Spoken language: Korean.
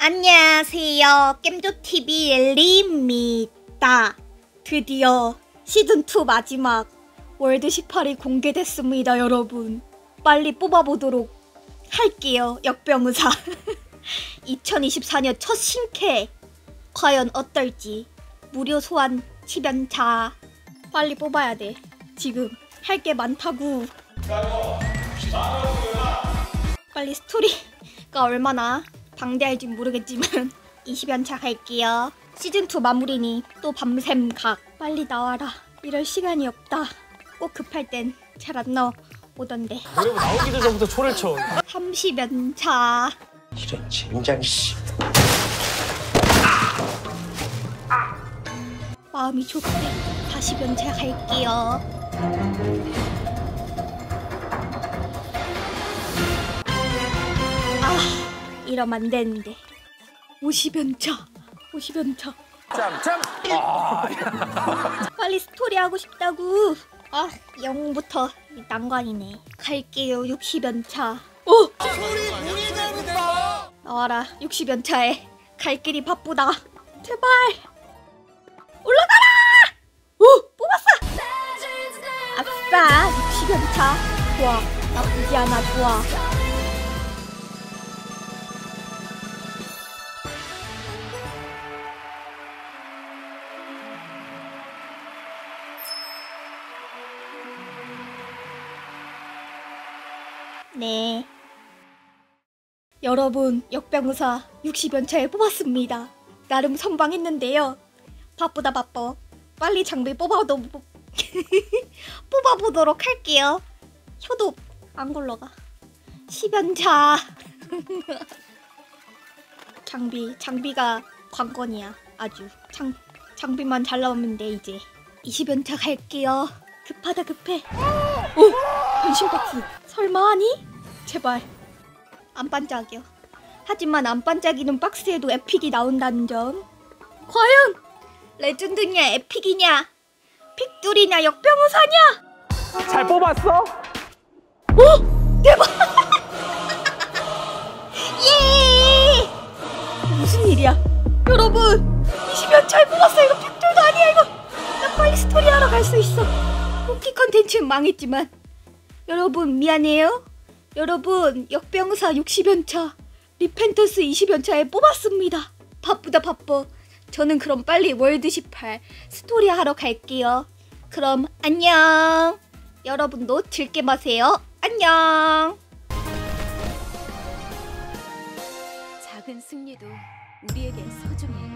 안녕하세요. 겜조TV 엘리입니다. 드디어 시즌2 마지막 월드 18이 공개됐습니다. 여러분 빨리 뽑아보도록 할게요. 역병의사 2024년 첫 신캐 과연 어떨지. 무료 소환 10연차 빨리 뽑아야 돼. 지금 할 게 많다고. 빨리 스토리가 얼마나 방대할진 모르겠지만 20연차 갈게요. 시즌2 마무리니 또 밤샘 각. 빨리 나와라. 이럴 시간이 없다. 꼭 급할 땐 잘 안 나오던데. 노래 나오기도 전부터 초를 쳐. 30연차. 이런 젠장 씨. 마음이 좁대. 40연차 갈게요. 이러면 안 되는데. 50연차. 50연차. 짬짬. 빨리 스토리 하고 싶다고. 영웅부터 난관이네. 갈게요. 60연차. 오! 나와라. 60연차에 갈 길이 바쁘다. 제발 올라가라! 오! 뽑았어! 아싸! 60연차. 좋아. 나쁘지 않아. 좋아. 네. 여러분, 역병의사 60연차에 뽑았습니다. 나름 선방했는데요. 바쁘다 바빠. 빨리 장비 뽑아보도록 할게요. 효도 안 굴러가. 10연차. 장비가 관건이야. 아주 장비만 잘 나오면 돼. 이제 20연차 갈게요. 급하다 급해. 오! 변신박스 설마 하니? 제발 안 반짝여. 하지만 안 반짝이는 박스에도 에픽이 나온다는 점. 과연 레전드냐 에픽이냐 픽돌이냐 역병의사냐? 잘 뽑았어? 오! 대박! 예! 무슨 일이야? 여러분 20연차에 뽑았어. 이거 픽돌도 아니야. 이거 나 빨리 스토리 하러 갈 수 있어. 쿠키 컨텐츠는 망했지만 여러분 미안해요. 여러분 역병의사 60연차 리펜턴스 20연차에 뽑았습니다. 바쁘다 바빠. 저는 그럼 빨리 월드 18 스토리 하러 갈게요. 그럼 안녕. 여러분도 즐게 마세요. 안녕. 작은 승리도 우리에겐 소중해.